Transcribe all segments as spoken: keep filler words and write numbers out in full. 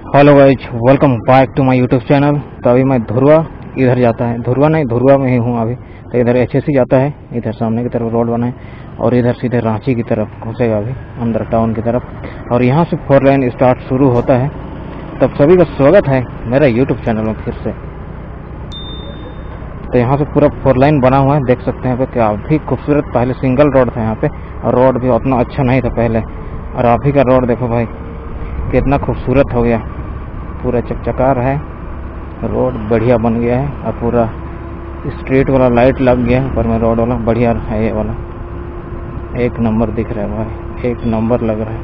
Hello guys, welcome back to my YouTube channel. तो अभी मैं धुरवा इधर जाता है, धुरवा नहीं धुरवा में ही हूँ अभी। तो इधर एच एस सी जाता है, इधर सामने की तरफ रोड बना है और इधर सीधे रांची की तरफ घुसेगा अभी अंदर टाउन की तरफ। और यहाँ से फोर लाइन स्टार्ट शुरू होता है। तब सभी का स्वागत है मेरा यूट्यूब चैनल में फिर से। तो यहाँ से पूरा फोर लाइन बना हुआ है, देख सकते हैं पे काफ़ी खूबसूरत। पहले सिंगल रोड था यहाँ पे और रोड भी उतना अच्छा नहीं था पहले, और अभी का रोड देखो भाई कितना खूबसूरत हो गया, पूरा चकचकार है, रोड बढ़िया बन गया है और पूरा स्ट्रीट वाला लाइट लग गया है ऊपर में। रोड वाला बढ़िया है, ये वाला एक नंबर दिख रहा है भाई, एक नंबर लग रहा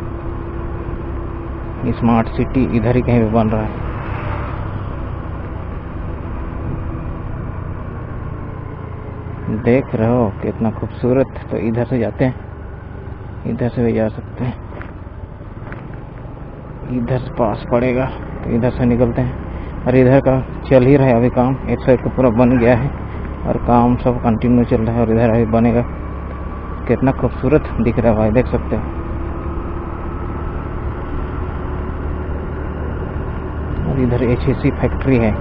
है। स्मार्ट सिटी इधर ही कहीं भी बन रहा है। देख रहे हो कितना खूबसूरत। तो इधर से जाते हैं, इधर से भी जा सकते हैं, इधर से पास पड़ेगा तो इधर से निकलते हैं। और इधर का चल ही रहा है अभी काम, एक साइड का पूरा बन गया है और काम सब कंटिन्यू चल रहा है। और इधर अभी बनेगा, कितना खूबसूरत दिख रहा है भाई, देख सकते हो। और इधर एच एस सी फैक्ट्री है।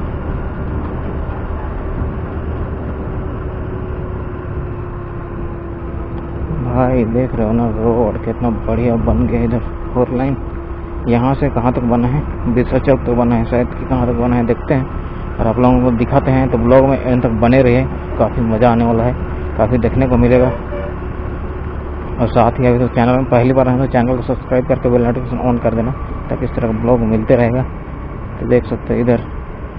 भाई देख रहे हो ना, रोड कितना बढ़िया बन गया। इधर फोर लाइन यहाँ से कहाँ तक बना है, बिरसा चौक तक बना है शायद, कि कहाँ तक बना है देखते हैं और आप लोगों को दिखाते हैं। तो ब्लॉग में एंड तक बने रहिए, काफ़ी मज़ा आने वाला है, काफ़ी देखने को मिलेगा। और साथ ही अभी तो चैनल में पहली बार है तो चैनल को सब्सक्राइब करके बेल नोटिफिकेशन ऑन कर देना, ताकि इस तरह का ब्लॉग मिलते रहेगा। तो देख सकते हैं इधर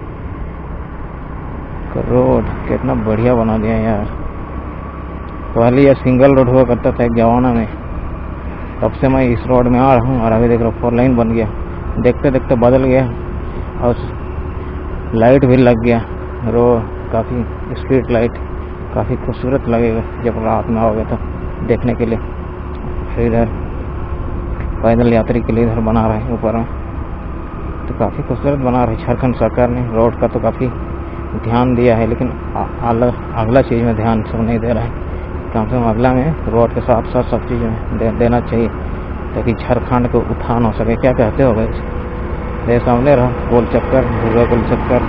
रोड कितना बढ़िया बना दिया यार। पहले यह सिंगल रोड हुआ करता था एक जमाना में, तब से मैं इस रोड में आ रहा हूँ। और अभी देख रहा हूँ फोर लाइन बन गया, देखते देखते बदल गया और लाइट भी लग गया। रोड काफ़ी स्ट्रीट लाइट काफ़ी खूबसूरत लगेगा जब रात में आओगे तो देखने के लिए। फिर इधर पैदल यात्री के लिए इधर बना रहा है ऊपर में, तो काफ़ी खूबसूरत बना रहा है झारखंड सरकार ने। रोड का तो काफ़ी ध्यान दिया है, लेकिन अगला चीज़ में ध्यान सब नहीं दे रहा है। कम से कम अगला में रोड के साथ साथ सब चीज़ में दे, देना चाहिए, ताकि झारखंड को उत्थान हो सके। क्या कहते हो भाई? ये सामने रहा गोल चक्कर, धुरवा गोल चक्कर।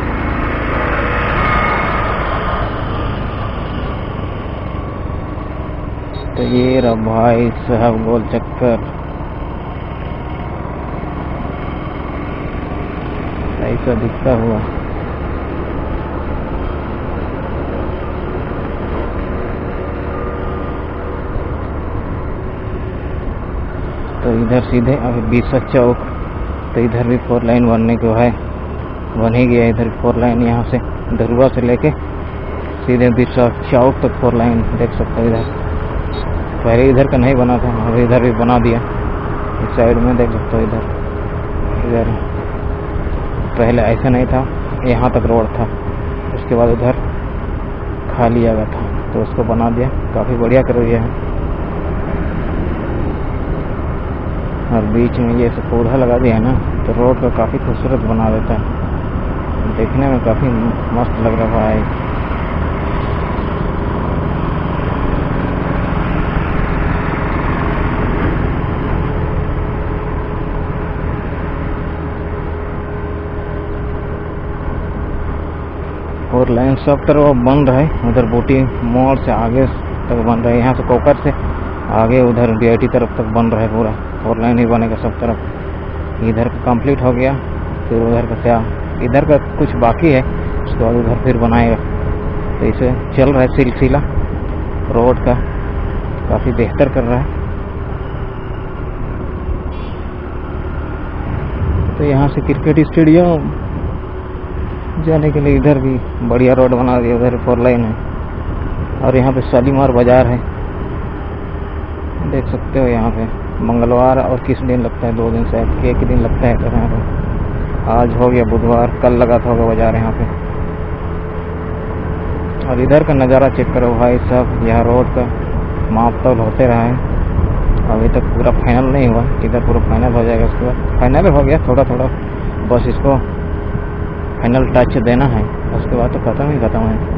तो ये रहा भाई साहब गोल चक्कर, ऐसा दिखता हुआ। तो इधर सीधे अभी बिरसा चौक, तो इधर भी फोर लाइन बनने को है, बन ही गया। इधर फोर लाइन यहाँ से धुरवा से लेके सीधे बिरसा चौक तक फोर लाइन देख सकते हो। इधर पहले इधर का नहीं बना था, अभी इधर भी बना दिया। इस साइड में देख सकते हो, इधर इधर पहले ऐसा नहीं था, यहाँ तक रोड था, उसके बाद उधर खाली जगह था तो उसको बना दिया। काफ़ी बढ़िया कर दिया है। और बीच में ये सब पौधा लगा दिया है ना, तो रोड को काफ़ी खूबसूरत बना देता है, देखने में काफ़ी मस्त लग रहा है। और लाइन सब तरफ बन रहा है, उधर बूटी मोड़ से आगे तक बन रहा है, यहाँ से कोकर से आगे उधर डी आई टी तरफ तक बन रहा है। पूरा फोर लाइन ही बनेगा सब तरफ। इधर का कंप्लीट हो गया, फिर उधर का क्या, इधर का कुछ बाकी है, उसके बाद उधर फिर बनाएगा। तो इसे चल रहा है सिलसिला रोड का, काफ़ी बेहतर कर रहा है। तो यहाँ से क्रिकेट स्टेडियम जाने के लिए इधर भी बढ़िया रोड बना दिया, उधर फोर लाइन है। और यहाँ पे शालीमार बाजार है, देख सकते हो। यहाँ पे मंगलवार और किस दिन लगता है, दो दिन शायद, एक ही दिन लगता है। तो यहाँ पे आज हो गया बुधवार, कल लगा था होगा बाजार यहाँ पे। और इधर का नज़ारा चेक करो भाई साहब, यहाँ रोड का माप तौल होते रहा है, अभी तक पूरा फाइनल नहीं हुआ। इधर पूरा फाइनल हो जाएगा, उसके बाद फाइनल हो गया थोड़ा थोड़ा, बस इसको फाइनल टच देना है, उसके बाद तो ख़त्म ही ख़त्म है।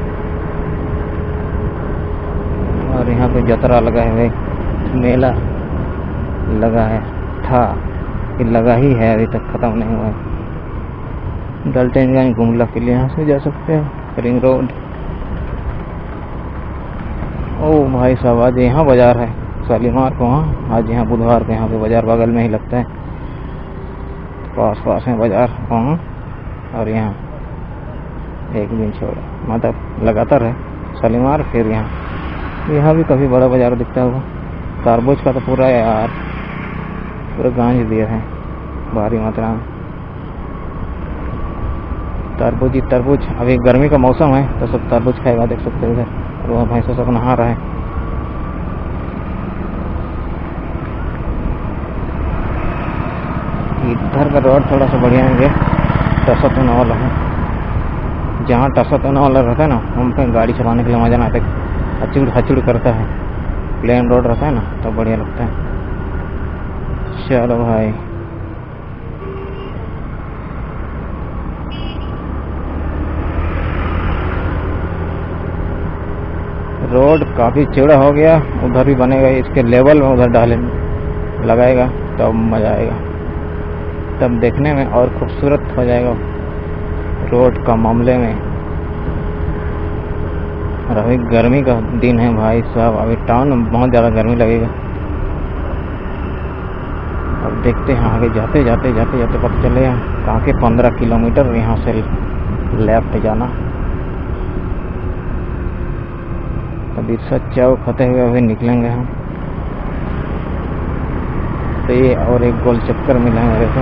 और यहाँ पे जतरा लगा है भाई, मेला लगा है था बाकी लगा ही है, अभी तक ख़त्म नहीं हुआ है। डल्टनगंज गुमला के लिए यहाँ से जा सकते हैं, रिंग रोड। ओ भाई साहब, आज यहाँ बाज़ार है शालीमार को। वहाँ आज यहाँ बुधवार को यहाँ पे बाज़ार बगल में ही लगता है, पास पास में बाज़ार वहाँ और यहाँ एक दिन छोड़ा, मतलब लगातार है शालीमार। फिर यहाँ यहाँ भी काफ़ी बड़ा बाज़ार दिखता होगा। तरबूज का तो पूरा यार पूरा गांज दिया है भारी मात्रा में। तरबूज ही तरबूज, अभी गर्मी का मौसम है तो सब तरबूज खाएगा, देख सकते हो इधर। और वह भैंसों सब नहा रहा है। इधर का रोड थोड़ा सा बढ़िया है, टसत होने वाला है। जहाँ टसत होने वाला रहता है ना, हम पे गाड़ी चलाने के लिए मजा ना आता है, हचुड़ हचुड़ करता है। प्लेन रोड रहता है ना तो बढ़िया लगता है। चलो भाई, रोड काफ़ी चौड़ा हो गया, उधर भी बनेगा, इसके लेवल में उधर डाले लगाएगा तब मज़ा आएगा, तब देखने में और खूबसूरत हो जाएगा रोड का मामले में। और अभी गर्मी का दिन है भाई साहब, अभी टाउन में बहुत ज़्यादा गर्मी लगेगा। अब देखते हैं आगे जाते जाते जाते जाते पता चलेगा कहाँ के पंद्रह किलोमीटर यहाँ से लेफ्ट जाना। अभी चौक होते हुए अभी निकलेंगे हम। तो ये और एक गोल चक्कर मिला है मेरे को।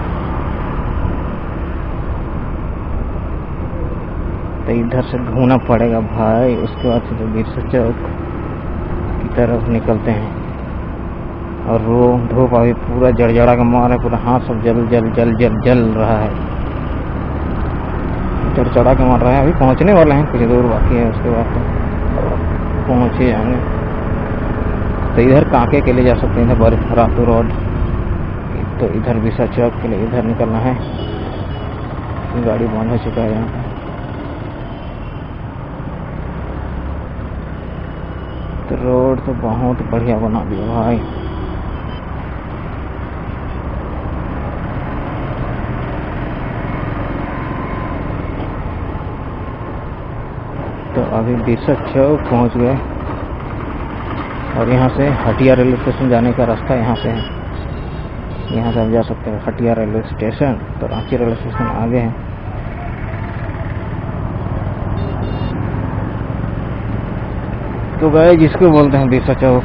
तो इधर से घूमना पड़ेगा भाई, उसके बाद से बिरसा चौक की तरफ निकलते हैं। और वो धूप अभी पूरा जड़जड़ा का मार है, पूरा हाथ सब जल जल जल जल जल रहा है, जड़जड़ा के मार रहा है। अभी पहुंचने वाले हैं, कुछ दूर बाकी है, उसके बाद तो पहुंच ही जाएंगे। तो इधर कांके के लिए जा सकते हैं, इधर रातू रोड। तो इधर बिरसा चौक के लिए इधर निकलना है, गाड़ी बंद हो चुका है यहाँ पे। तो रोड तो बहुत बढ़िया बना दिया भाई। तो अभी बिरसा चौक पहुंच गए और यहाँ से हटिया रेलवे स्टेशन जाने का रास्ता यहाँ से है। यहाँ से आप जा सकते हैं हटिया रेलवे स्टेशन। तो रांची रेलवे स्टेशन आगे है। तो गए जिसको बोलते हैं बिरसा चौक,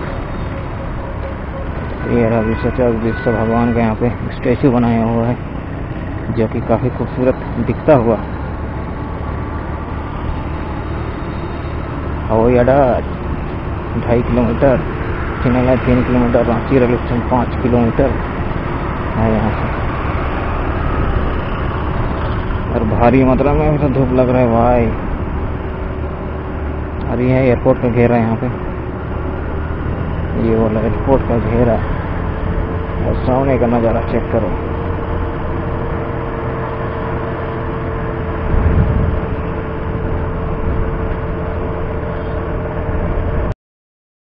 ये रहा बिरसा चौक। बिरसा भगवान का यहाँ पे स्टैचू बनाया हुआ है, जो कि काफ़ी खूबसूरत दिखता हुआ। हवाई अड्डा ढाई किलोमीटर, चिन्हला तीन किलोमीटर, रांची रेलवे स्टेशन पाँच किलोमीटर है यहाँ से। और भारी मात्रा में तो धूप लग रहा है भाई। और ये है एयरपोर्ट का घेरा यहाँ पे, ये वाला एयरपोर्ट का घेरा। और सामने का नज़ारा चेक करो।